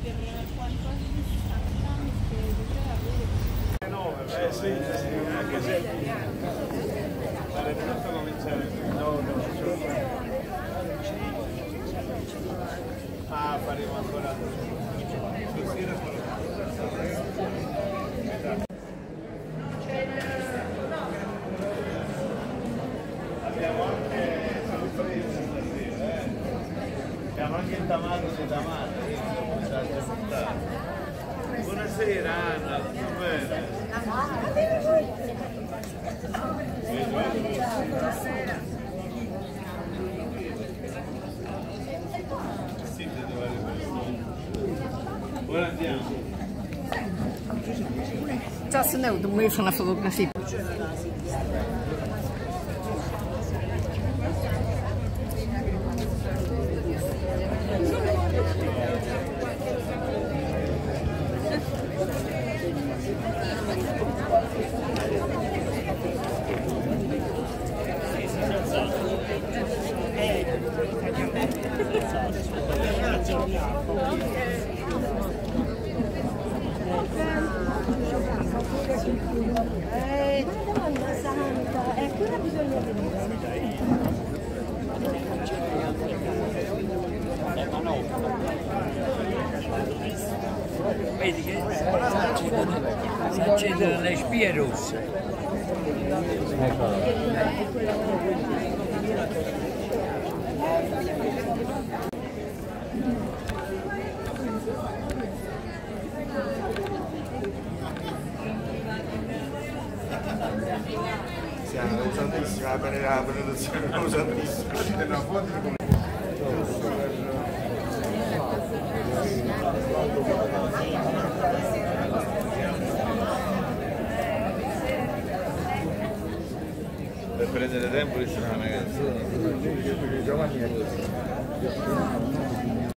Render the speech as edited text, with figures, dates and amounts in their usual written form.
Sì, anche se sarebbe tanto cominciare. No, ah, faremo ancora stasera abbiamo anche sorprese stasera, abbiamo anche il tamaro di tamaro, buonasera Anna, tutto bene? Ora andiamo. Just know the way from a photography. Madonna santa, quella bisogna vedere. Vedi che si accendono le spie rosse. Siamo usatissima per la produzione, usatissima. Per prendere tempo di suonare una canzone.